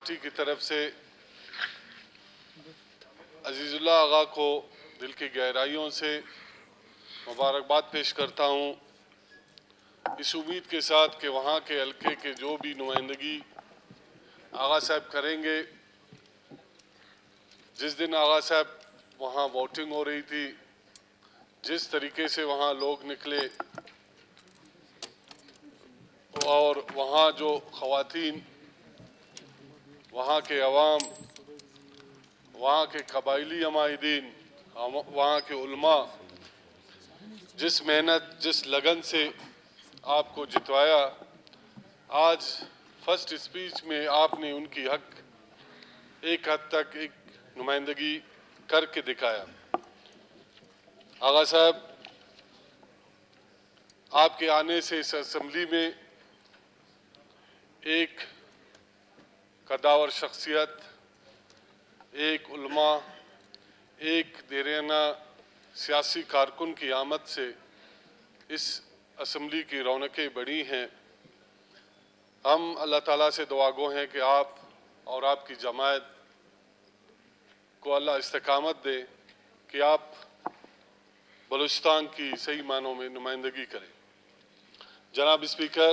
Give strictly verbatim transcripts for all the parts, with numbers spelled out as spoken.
Party की तरफ से अजीजुल्लाह आगा को दिल की गहराइयों से मुबारकबाद पेश करता हूँ, इस उम्मीद के साथ कि वहाँ के हल्के के जो भी नुमाइंदगी आगा साहब करेंगे। जिस दिन आगा साहब वहाँ वोटिंग हो रही थी, जिस तरीके से वहाँ लोग निकले और वहाँ जो ख़वातीन, वहाँ के अवाम, वहाँ के कबायली अमायदीन, वहाँ के उलमा जिस मेहनत जिस लगन से आपको जितवाया, आज फर्स्ट स्पीच में आपने उनकी हक एक हद तक एक नुमाइंदगी करके दिखाया। आगा साहब, आपके आने से इस असम्बली में एक कदावर शख्सियत, एक उलमा, एक देराना सियासी कारकुन की आमद से इस असम्बली की रौनकें बढ़ी हैं। हम अल्लाह ताला से दुआगो हैं कि आप और आपकी जमात को अल्लाह इस्तिकामत दे कि आप बलूचिस्तान की सही मानों में नुमाइंदगी करें। जनाब स्पीकर,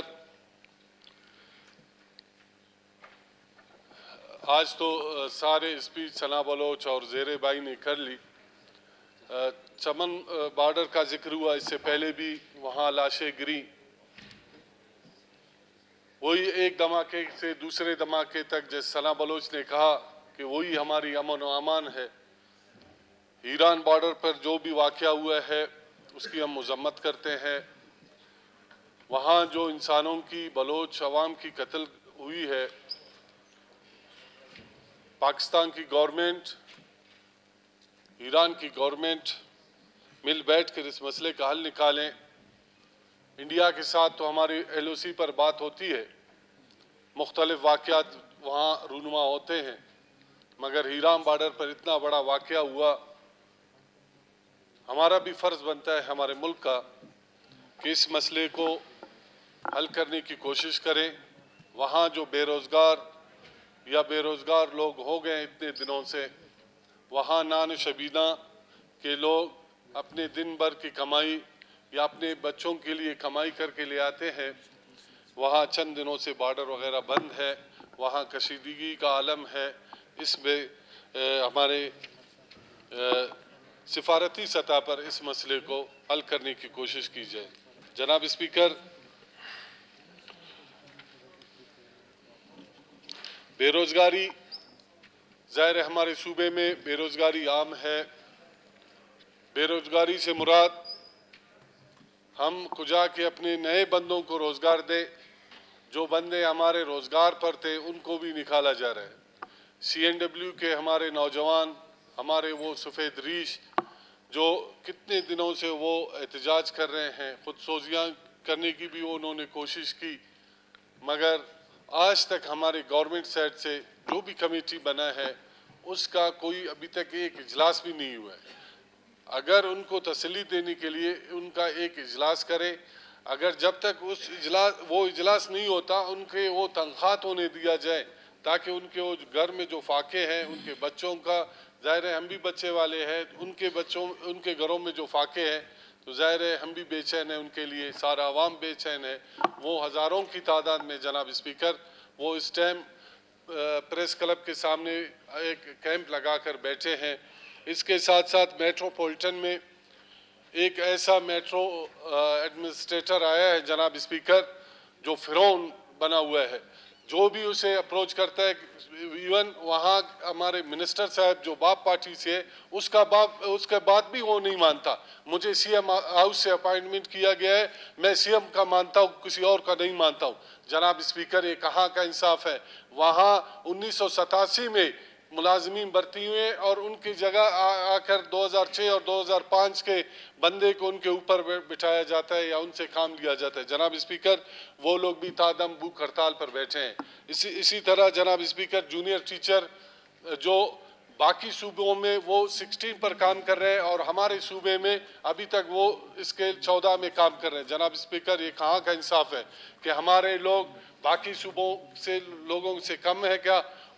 आज तो सारे स्पीच सना बलोच और ज़ेरे बाई ने कर ली। चमन बॉर्डर का जिक्र हुआ, इससे पहले भी वहाँ लाशें गिरी। वही एक धमाके से दूसरे धमाके तक, जैसे सना बलोच ने कहा कि वही हमारी अमन व अमान है। ईरान बॉर्डर पर जो भी वाक़या हुआ है उसकी हम मज़म्मत करते हैं। वहाँ जो इंसानों की, बलोच अवाम की कत्ल हुई है, पाकिस्तान की गवर्नमेंट, ईरान की गवर्नमेंट मिल बैठ कर इस मसले का हल निकालें। इंडिया के साथ तो हमारी एल ओ सी पर बात होती है, मुख्तलिफ वाक़यात वहाँ रूनुमा होते हैं, मगर ईरान बॉर्डर पर इतना बड़ा वाक़या हुआ, हमारा भी फ़र्ज़ बनता है हमारे मुल्क का कि इस मसले को हल करने की कोशिश करें। वहाँ जो बेरोज़गार या बेरोज़गार लोग हो गए इतने दिनों से, वहाँ नान शबीना के लोग अपने दिन भर की कमाई या अपने बच्चों के लिए कमाई करके ले आते हैं। वहाँ चंद दिनों से बॉर्डर वगैरह बंद है, वहाँ कशीदगी का आलम है। इसमें हमारे सिफारती सतह पर इस मसले को हल करने की कोशिश की जाए। जनाब स्पीकर, बेरोज़गारी, ज़ाहिर है हमारे सूबे में बेरोज़गारी आम है। बेरोज़गारी से मुराद हम खुजा के अपने नए बंदों को रोज़गार दें, जो बंदे हमारे रोज़गार पर थे उनको भी निकाला जा रहा है। सी एन डब्ल्यू के हमारे नौजवान, हमारे वो सफ़ेद रीश जो कितने दिनों से वो एहतजाज कर रहे हैं, खुदसोजियाँ करने की भी उन्होंने कोशिश की, मगर आज तक हमारे गवर्नमेंट साइड से जो भी कमेटी बना है उसका कोई अभी तक एक इजलास भी नहीं हुआ है। अगर उनको तसल्ली देने के लिए उनका एक इजलास करें, अगर जब तक उस इजलास वो इजलास नहीं होता उनके वो तनख्वाह होने दिया जाए, ताकि उनके वो घर में जो फाके हैं उनके बच्चों का, ज़ाहिर है हम भी बच्चे वाले हैं, उनके बच्चों उनके घरों में जो फाके हैं तो ज़ाहिर है हम भी बेचैन हैं, उनके लिए सारा आवाम बेचैन है। वो हज़ारों की तादाद में जनाब स्पीकर वो इस टाइम प्रेस क्लब के सामने एक कैंप लगा कर बैठे हैं। इसके साथ साथ मेट्रोपॉलिटन में एक ऐसा मेट्रो एडमिनिस्ट्रेटर आया है जनाब स्पीकर, जो फिरौन बना हुआ है। जो भी उसे अप्रोच करता है, इवन वहाँ हमारे मिनिस्टर साहब जो बाप पार्टी से है, उसका बाप उसके बाद भी वो नहीं मानता। मुझे सी एम हाउस से अपॉइंटमेंट किया गया है, मैं सी एम का मानता हूँ, किसी और का नहीं मानता हूँ। जनाब स्पीकर, ये कहाँ का इंसाफ है? वहाँ उन्नीस सौ सतासी में मुलाजमीन भर्ती हुए और उनकी जगह आकर दो हज़ार छः और दो हज़ार पाँच के बंदे को उनके ऊपर बिठाया जाता है या उनसे काम लिया जाता है। जनाब स्पीकर, वो लोग भी तादम भूख हड़ताल पर बैठे हैं। इसी इसी तरह जनाब स्पीकर, जूनियर टीचर जो बाकी सूबों में वो सोलह पर काम कर रहे हैं और हमारे सूबे में अभी तक वो स्केल चौदह में काम कर रहे हैं। जनाब स्पीकर, ये कहाँ का इंसाफ है कि हमारे लोग बाकी सूबों से लोगों से कम है क्या?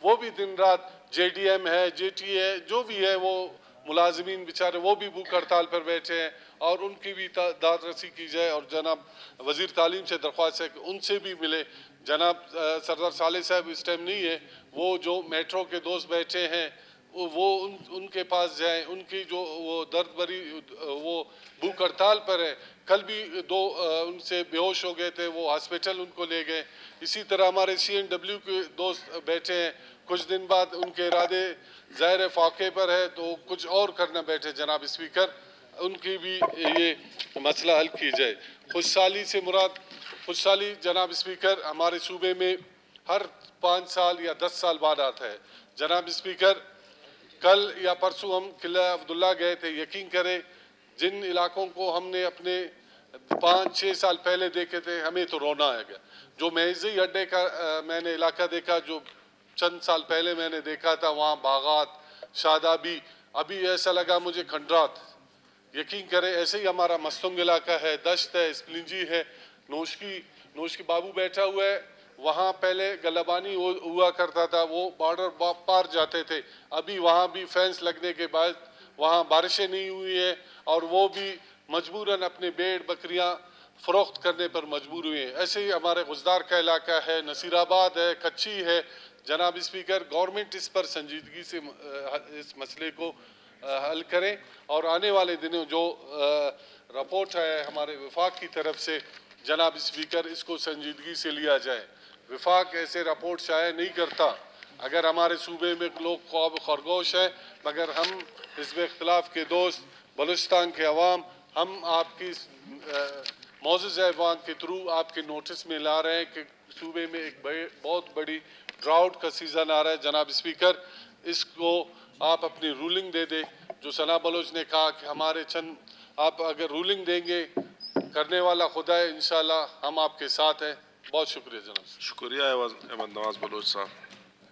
वो भी दिन रात, जे डी एम है, जे टी है, जो भी है वो मुलाजमीन बेचारे वो भी भूख हड़ताल पर बैठे हैं और उनकी भी दाद रसी की जाए। और जनाब वज़ीर तालीम से दरख्वास्त है कि उनसे भी मिले। जनाब सरदार साले साहब इस टाइम नहीं है, वो जो मेट्रो के दोस्त बैठे हैं वो उन उनके पास जाएं, उनकी जो वो दर्द भरी वो भूख हड़ताल पर है। कल भी दो उनसे बेहोश हो गए थे, वो हॉस्पिटल उनको ले गए। इसी तरह हमारे सी एन डब्ल्यू के दोस्त बैठे हैं, कुछ दिन बाद उनके इरादे ज़ाहिर फाके पर है तो कुछ और करना बैठे। जनाब स्पीकर, उनकी भी ये मसला हल की जाए। खुशहाली से मुराद खुशहाली जनाब स्पीकर हमारे सूबे में हर पाँच साल या दस साल बाद आता है। जनाब स्पीकर, कल या परसों हम किला अब्दुल्ला गए थे। यकीन करें, जिन इलाकों को हमने अपने पाँच छः साल पहले देखे थे, हमें तो रोना आ गया। जो महजी अड्डे का आ, मैंने इलाका देखा, जो चंद साल पहले मैंने देखा था, वहाँ बागात, शादाबी, अभी ऐसा लगा मुझे खंडरात। यकीन करें, ऐसे ही हमारा मस्तुंग इलाका है, दश्त है, स्प्लिंजी है, नोशकी नोशकी बाबू बैठा हुआ है। वहाँ पहले गलाबानी हुआ करता था, वो बॉर्डर पार जाते थे। अभी वहाँ भी फेंस लगने के बाद वहाँ बारिशें नहीं हुई है और वो भी मजबूरन अपने भेड़ बकरियाँ फ़रोख्त करने पर मजबूर हुए हैं। ऐसे ही हमारे गुजदार का इलाका है, नसीराबाद है, कच्ची है। जनाब स्पीकर, गवर्नमेंट इस पर संजीदगी से इस मसले को हल करें और आने वाले दिनों जो रिपोर्ट है हमारे विफाक की तरफ से, जनाब स्पीकर, इसको संजीदगी से लिया जाए। विफाक ऐसे रिपोर्ट शाये नहीं करता। अगर हमारे सूबे में लोग ख्वाब खरगोश है, मगर हम हिज़्ब इख्तिलाफ के दोस्त, बलूचिस्तान के अवाम, हम आपकी मौजूद ऐवान के थ्रू आपके नोटिस में ला रहे हैं कि सूबे में एक बड़े बहुत बड़ी ड्राउट का सीज़न आ रहा है। जनाब स्पीकर, इसको आप अपनी रूलिंग दे दे। जो सना बलोच ने कहा कि हमारे चंद, आप अगर रूलिंग देंगे, करने वाला खुदा है, इंशाल्लाह हम आपके साथ हैं। बहुत शुक्रिया जनाब। शुक्रिया अहमद नवाज बलोच साहब।